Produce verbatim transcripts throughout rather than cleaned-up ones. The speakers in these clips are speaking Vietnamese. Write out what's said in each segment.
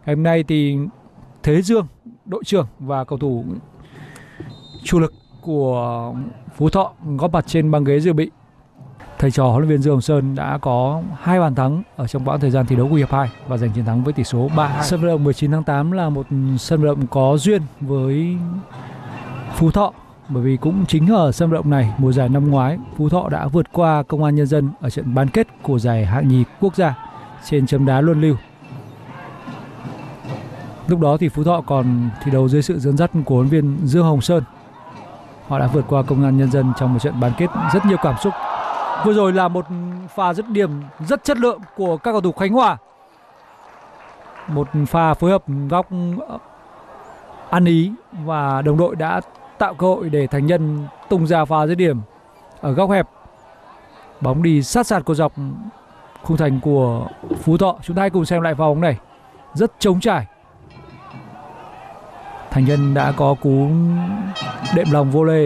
Ngày hôm nay thì Thế Dương, đội trưởng và cầu thủ chủ lực của Phú Thọ góp mặt trên băng ghế dự bị. Thầy trò huấn luyện viên Dương Hồng Sơn đã có hai bàn thắng ở trong quãng thời gian thi đấu của hiệp hai và giành chiến thắng với tỷ số ba hai. Sân vận động mười chín tháng tám là một sân vận động có duyên với Phú Thọ, bởi vì cũng chính ở sân vận động này mùa giải năm ngoái Phú Thọ đã vượt qua Công an Nhân dân ở trận bán kết của giải hạng nhì quốc gia trên chấm đá luân lưu. Lúc đó thì Phú Thọ còn thi đấu dưới sự dẫn dắt của huấn luyện viên Dương Hồng Sơn. Họ đã vượt qua Công an Nhân dân trong một trận bán kết rất nhiều cảm xúc. Vừa rồi là một pha dứt điểm rất chất lượng của các cầu thủ Khánh Hòa. Một pha phối hợp góc ăn ý và đồng đội đã tạo cơ hội để Thành Nhân tung ra pha dứt điểm ở góc hẹp. Bóng đi sát sạt cột dọc khung thành của Phú Thọ. Chúng ta hãy cùng xem lại pha bóng này. Rất trống trải. Thành Nhân đã có cú đệm lòng vô lê.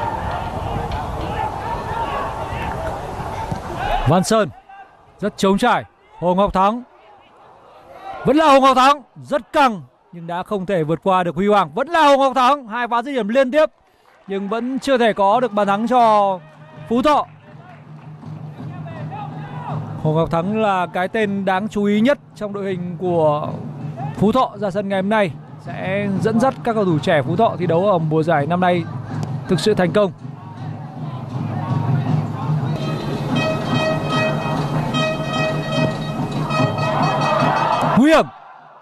Văn Sơn rất trống trải. Hồ Ngọc Thắng, vẫn là Hồ Ngọc Thắng, rất căng nhưng đã không thể vượt qua được Huy Hoàng. Vẫn là Hồ Ngọc Thắng, hai pha dứt điểm liên tiếp nhưng vẫn chưa thể có được bàn thắng cho Phú Thọ. Hồ Ngọc Thắng là cái tên đáng chú ý nhất trong đội hình của Phú Thọ ra sân ngày hôm nay, sẽ dẫn dắt các cầu thủ trẻ Phú Thọ thi đấu ở mùa giải năm nay thực sự thành công. Nguy hiểm.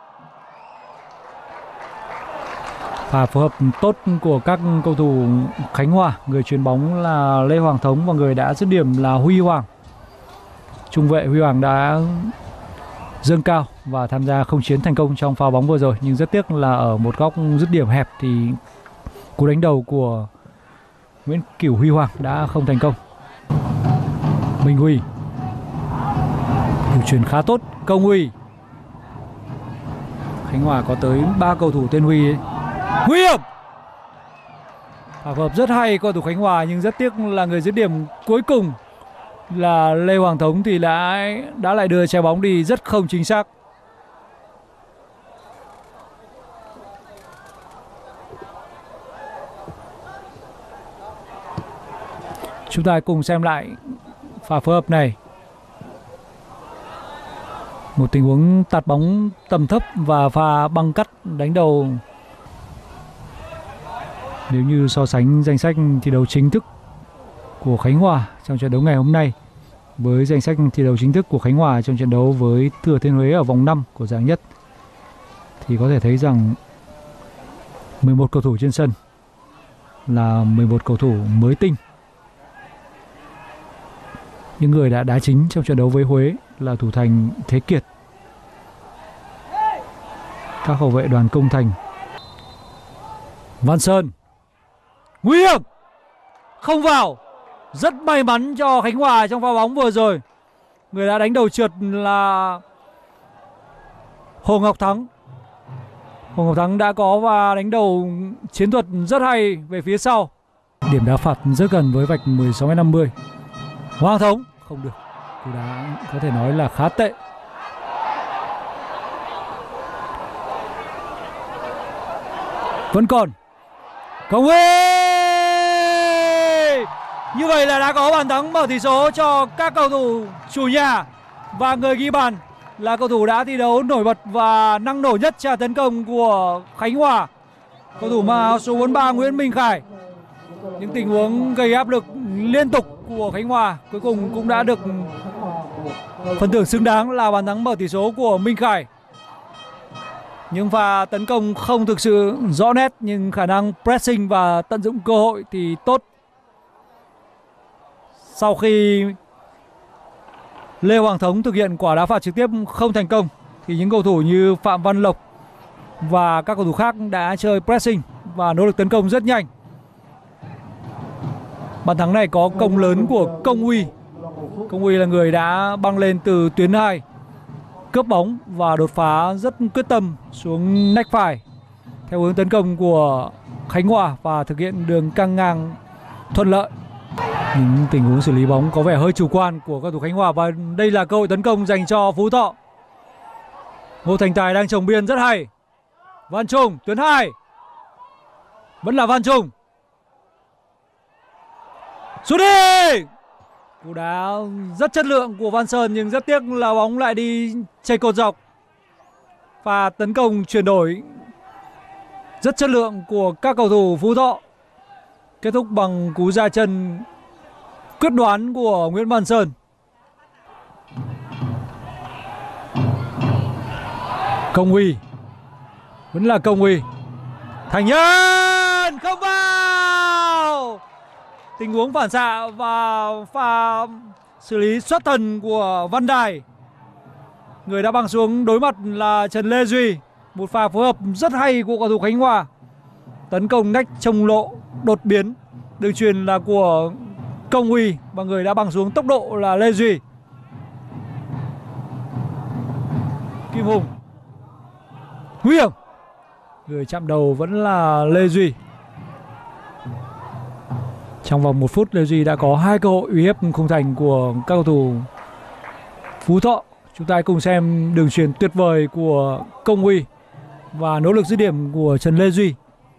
Pha phối hợp tốt của các cầu thủ Khánh Hòa. Người chuyền bóng là Lê Hoàng Thống và người đã dứt điểm là Huy Hoàng. Trung vệ Huy Hoàng đã dâng cao và tham gia không chiến thành công trong pha bóng vừa rồi, nhưng rất tiếc là ở một góc dứt điểm hẹp thì cú đánh đầu của Nguyễn Cửu Huy Hoàng đã không thành công. Minh Huy, điều chuyền khá tốt. Công Huy. Khánh Hòa có tới ba cầu thủ tên Huy ấy. Nguy hiểm. Phối hợp rất hay cầu thủ Khánh Hòa, nhưng rất tiếc là người dứt điểm cuối cùng là Lê Hoàng Thống thì đã đã lại đưa trái bóng đi rất không chính xác. Chúng ta cùng xem lại pha phối hợp này. Một tình huống tạt bóng tầm thấp và pha băng cắt đánh đầu. Nếu như so sánh danh sách thi đấu chính thức của Khánh Hòa trong trận đấu ngày hôm nay với danh sách thi đấu chính thức của Khánh Hòa trong trận đấu với Thừa Thiên Huế ở vòng năm của giải nhất, thì có thể thấy rằng mười một cầu thủ trên sân là mười một cầu thủ mới tinh. Những người đã đá chính trong trận đấu với Huế là thủ thành Thế Kiệt, các hậu vệ Đoàn Công Thành, Văn Sơn. Nguy hiểm. Không vào. Rất may mắn cho Khánh Hòa trong pha bóng vừa rồi. Người đã đánh đầu trượt là Hồ Ngọc Thắng. Hồ Ngọc Thắng đã có và đánh đầu chiến thuật rất hay về phía sau. Điểm đá phạt rất gần với vạch mười sáu mét năm mươi. Hoàng Thống không được. Cú đá có thể nói là khá tệ. Vẫn còn Công Huy. Như vậy là đã có bàn thắng mở tỷ số cho các cầu thủ chủ nhà, và người ghi bàn là cầu thủ đã thi đấu nổi bật và năng nổ nhất trà tấn công của Khánh Hòa, cầu thủ mang áo số bốn mươi ba Nguyễn Minh Khải. Những tình huống gây áp lực liên tục của Khánh Hòa cuối cùng cũng đã được phần thưởng xứng đáng là bàn thắng mở tỷ số của Minh Khải. Những pha tấn công không thực sự rõ nét, nhưng khả năng pressing và tận dụng cơ hội thì tốt. Sau khi Lê Hoàng Thống thực hiện quả đá phạt trực tiếp không thành công, thì những cầu thủ như Phạm Văn Lộc và các cầu thủ khác đã chơi pressing và nỗ lực tấn công rất nhanh. Bàn thắng này có công lớn của Công Huy. Công Huy là người đã băng lên từ tuyến hai, cướp bóng và đột phá rất quyết tâm xuống nách phải theo hướng tấn công của Khánh Hòa và thực hiện đường căng ngang thuận lợi. Những tình huống xử lý bóng có vẻ hơi chủ quan của các thủ Khánh Hòa, và đây là cơ hội tấn công dành cho Phú Thọ. Ngô Thành Tài đang trồng biên rất hay. Văn Trung tuyến hai, vẫn là Văn Trung. Sút đi. Cú đá rất chất lượng của Văn Sơn nhưng rất tiếc là bóng lại đi chảy cột dọc. Pha tấn công chuyển đổi rất chất lượng của các cầu thủ Phú Thọ kết thúc bằng cú ra chân quyết đoán của Nguyễn Văn Sơn. Công Huy, vẫn là Công Huy. Thành Nhân không vào. Tình huống phản xạ và pha xử lý xuất thần của Văn Đài. Người đã băng xuống đối mặt là Trần Lê Duy. Một pha phối hợp rất hay của cầu thủ Khánh Hòa. Tấn công nách trông lộ đột biến. Đường chuyền là của Công Huy và người đã băng xuống tốc độ là Lê Duy. Kim Hùng, nguy hiểm. Người chạm đầu vẫn là Lê Duy. Trong vòng một phút Lê Duy đã có hai cơ hội uy hiếp khung thành của các cầu thủ Phú Thọ. Chúng ta cùng xem đường chuyền tuyệt vời của Công Huy và nỗ lực dứt điểm của Trần Lê Duy.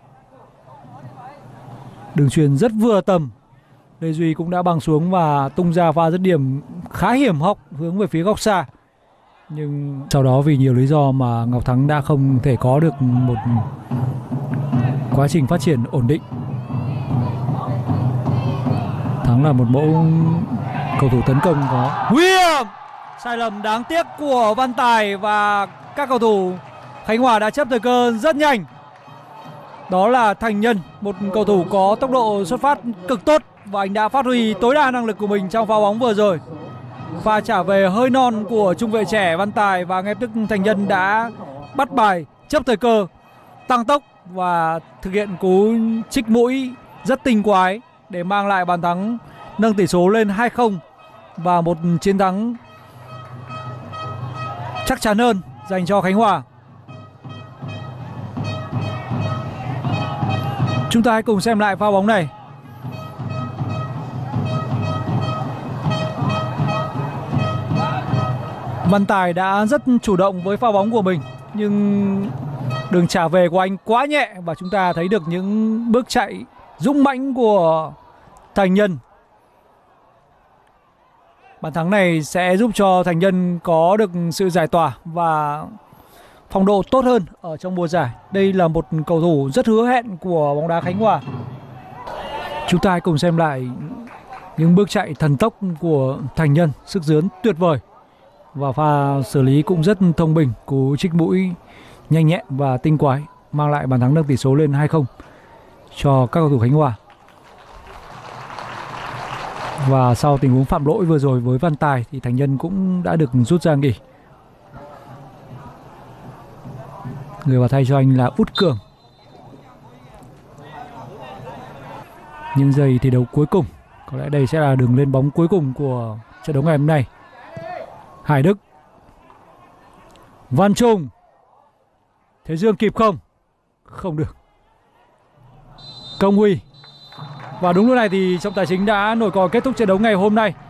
Đường chuyền rất vừa tầm. Lê Duy cũng đã băng xuống và tung ra pha dứt điểm khá hiểm hóc hướng về phía góc xa. Nhưng sau đó vì nhiều lý do mà Ngọc Thắng đã không thể có được một quá trình phát triển ổn định. Thắng là một mẫu cầu thủ tấn công có nguy hiểm. Sai lầm đáng tiếc của Văn Tài và các cầu thủ Khánh Hòa đã chấp thời cơ rất nhanh. Đó là Thành Nhân, một cầu thủ có tốc độ xuất phát cực tốt và anh đã phát huy tối đa năng lực của mình trong pha bóng vừa rồi. Pha trả về hơi non của trung vệ trẻ Văn Tài và ngay tức Thành Nhân đã bắt bài, chấp thời cơ, tăng tốc và thực hiện cú trích mũi rất tinh quái để mang lại bàn thắng nâng tỷ số lên hai không và một chiến thắng chắc chắn hơn dành cho Khánh Hòa. Chúng ta hãy cùng xem lại pha bóng này. Văn Tài đã rất chủ động với pha bóng của mình nhưng đường trả về của anh quá nhẹ và chúng ta thấy được những bước chạy dũng mãnh của Thành Nhân. Bàn thắng này sẽ giúp cho Thành Nhân có được sự giải tỏa và phong độ tốt hơn ở trong mùa giải. Đây là một cầu thủ rất hứa hẹn của bóng đá Khánh Hòa. Chúng ta hãy cùng xem lại những bước chạy thần tốc của Thành Nhân, sức dướn tuyệt vời và pha xử lý cũng rất thông minh, cú trích mũi nhanh nhẹn và tinh quái mang lại bàn thắng nâng tỷ số lên hai không cho các cầu thủ Khánh Hòa. Và sau tình huống phạm lỗi vừa rồi với Văn Tài thì Thành Nhân cũng đã được rút ra nghỉ. Người vào thay cho anh là Út Cường. Những giây thi đấu cuối cùng, có lẽ đây sẽ là đường lên bóng cuối cùng của trận đấu ngày hôm nay. Hải Đức, Văn Trung, Thế Dương kịp không? Không được. Công Huy. Và đúng lúc này thì trọng tài chính đã nổi còi kết thúc trận đấu ngày hôm nay.